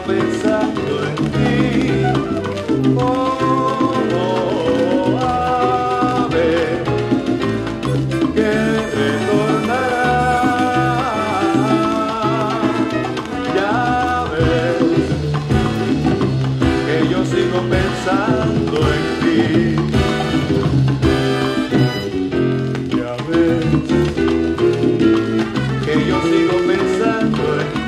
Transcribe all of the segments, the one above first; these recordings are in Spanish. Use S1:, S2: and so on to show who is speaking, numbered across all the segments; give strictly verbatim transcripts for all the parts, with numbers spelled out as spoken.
S1: pensando en ti. Oh, oh, a ver que retornará. Ya ves que yo sigo pensando en ti. Ya ves que yo sigo pensando en ti.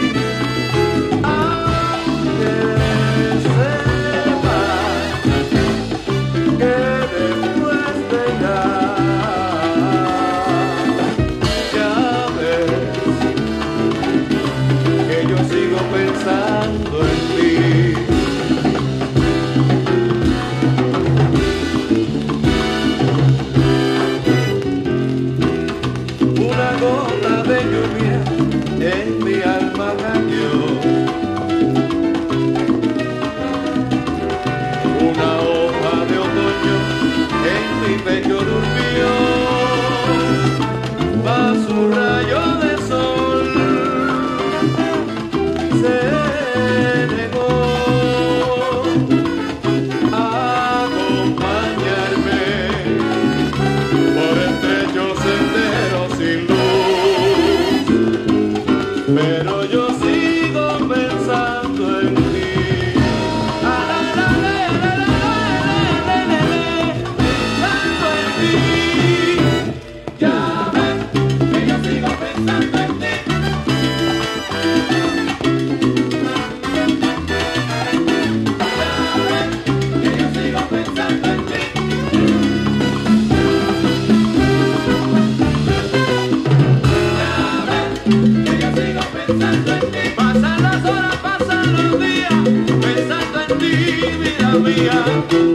S1: Pensando en ti. Una gota de lluvia en mi alma cayó. Una hoja de otoño en mi pecho durmió. Bajo un rayo de sol se pero yo sigo pensando en ti. Pensando en ti. Ya ves que yo sigo pensando en ti. Ya ves que yo sigo pensando en ti. Pensando en ti. Pasan las horas, pasan los días, pensando en ti, vida mía.